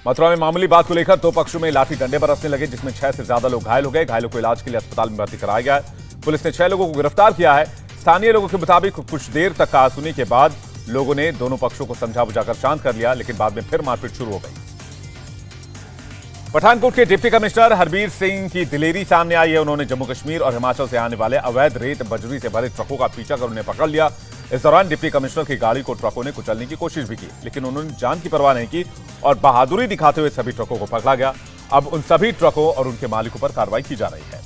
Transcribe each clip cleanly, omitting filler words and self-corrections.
मथुरा में मामूली बात को लेकर दो पक्षों में लाठी डंडे बरसने लगे, जिसमें 6 से ज्यादा लोग घायल हो गए। घायलों को इलाज के लिए अस्पताल में भर्ती कराया गया है। पुलिस ने 6 लोगों को गिरफ्तार किया है। स्थानीय लोगों के मुताबिक कुछ देर तक कहासुनी के बाद लोगों ने दोनों पक्षों को समझा बुझाकर शांत कर लिया, लेकिन बाद में फिर मारपीट शुरू हो गई। पठानकोट के डिप्टी कमिश्नर हरबीर सिंह की दिलेरी सामने आई है। उन्होंने जम्मू कश्मीर और हिमाचल से आने वाले अवैध रेत बजरी से भरे ट्रकों का पीछा कर उन्हें पकड़ लिया। इस दौरान डिप्टी कमिश्नर की गाड़ी को ट्रकों ने कुचलने की कोशिश भी की, लेकिन उन्होंने जान की परवाह नहीं की और बहादुरी दिखाते हुए सभी ट्रकों को पकड़ा गया। अब उन सभी ट्रकों और उनके मालिकों पर कार्रवाई की जा रही है।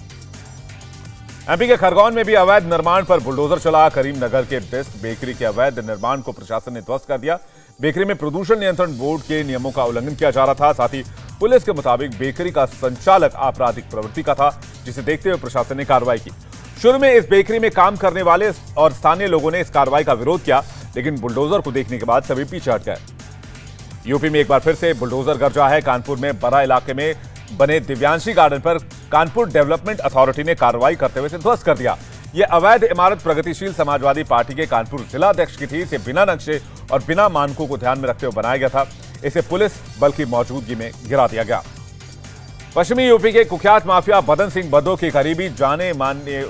एमपी के खरगोन में भी अवैध निर्माण पर बुलडोजर चला। करीमनगर के बेस्ट बेकरी के अवैध निर्माण को प्रशासन ने ध्वस्त कर दिया। बेकरी में प्रदूषण नियंत्रण बोर्ड के नियमों का उल्लंघन किया जा रहा था। साथ ही पुलिस के मुताबिक बेकरी का संचालक आपराधिक प्रवृत्ति का था, जिसे देखते हुए प्रशासन ने कार्रवाई की। शुरू में इस बेकरी में काम करने वाले और स्थानीय लोगों ने इस कार्रवाई का विरोध किया, लेकिन बुलडोजर को देखने के बाद सभी पीछे हट गए। यूपी में एक बार फिर से बुलडोजर गरजा है। कानपुर में बरा इलाके में बने दिव्यांशी गार्डन पर कानपुर डेवलपमेंट अथॉरिटी ने कार्रवाई करते हुए इसे ध्वस्त कर दिया। यह अवैध इमारत प्रगतिशील समाजवादी पार्टी के कानपुर जिला अध्यक्ष की थी। इसे बिना नक्शे और बिना मानकों को ध्यान में रखते हुए बनाया गया था। इसे पुलिस बल की मौजूदगी में गिरा दिया गया। पश्चिमी यूपी के कुख्यात माफिया बदन सिंह बद्दो के करीबी जाने मानने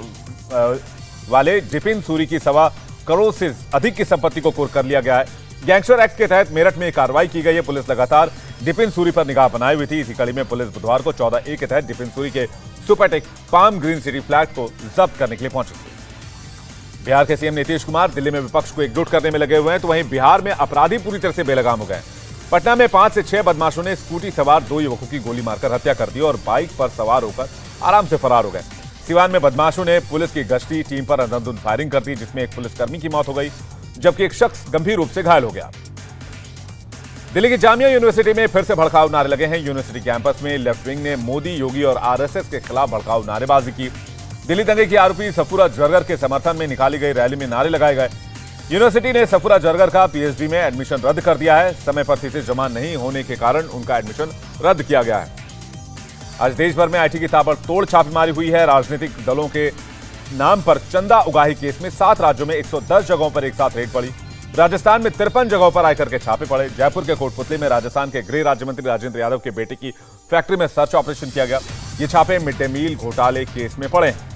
वाले डिपिन सूरी की 1.25 करोड़ से अधिक की संपत्ति को कुर्क कर लिया गया है। गैंगस्टर एक्ट के तहत मेरठ में कार्रवाई की गई है। पुलिस लगातार डिपिन सूरी पर निगाह बनाई हुई थी। इसी कड़ी में पुलिस बुधवार को 14A के तहत डिपिन सूरी के Supertech Palm Green City flat को जब्त करने के लिए पहुंची थी। बिहार के सीएम नीतीश कुमार दिल्ली में विपक्ष को एकजुट करने में लगे हुए हैं, तो वहीं बिहार में अपराधी पूरी तरह से बेलगाम हो गए। पटना में 5 से 6 बदमाशों ने स्कूटी सवार 2 युवकों की गोली मारकर हत्या कर दी और बाइक पर सवार होकर आराम से फरार हो गए। सिवान में बदमाशों ने पुलिस की गश्ती टीम पर अंधाधुंध फायरिंग कर दी, जिसमें एक पुलिसकर्मी की मौत हो गई, जबकि एक शख्स गंभीर रूप से घायल हो गया। दिल्ली की जामिया यूनिवर्सिटी में फिर से भड़काऊ नारे लगे हैं। यूनिवर्सिटी कैंपस में लेफ्ट विंग ने मोदी, योगी और आरएसएस के खिलाफ भड़काऊ नारेबाजी की। दिल्ली दंगे की आरोपी सफूरा जरगर के समर्थन में निकाली गई रैली में नारे लगाए गए। यूनिवर्सिटी ने सफूरा जरगर का पीएचडी में एडमिशन रद्द कर दिया है। समय पर थीसिस जमा नहीं होने के कारण उनका एडमिशन रद्द किया गया है। आज देश भर में आईटी की ताबड़तोड़ छापेमारी हुई है। राजनीतिक दलों के नाम पर चंदा उगाही केस में 7 राज्यों में 110 जगहों पर एक साथ रेड पड़ी। राजस्थान में 53 जगहों पर आयकर के छापे पड़े। जयपुर के कोटपुतली में राजस्थान के गृह राज्य मंत्री राजेंद्र यादव के बेटे की फैक्ट्री में सर्च ऑपरेशन किया गया। ये छापे मिड डे मील घोटाले केस में पड़े हैं।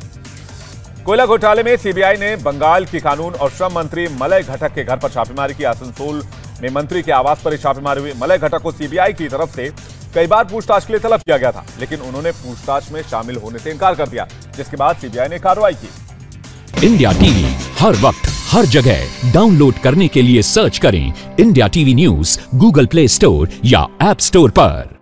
कोयला घोटाले में सीबीआई ने बंगाल की कानून और श्रम मंत्री मलय घटक के घर पर छापेमारी की। आसनसोल में मंत्री के आवास पर छापेमारी हुई। मलय घटक को सीबीआई की तरफ से कई बार पूछताछ के लिए तलब किया गया था, लेकिन उन्होंने पूछताछ में शामिल होने से इनकार कर दिया, जिसके बाद सीबीआई ने कार्रवाई की। इंडिया टीवी हर वक्त हर जगह डाउनलोड करने के लिए सर्च करें India TV news Google Play Store या ऐप स्टोर पर।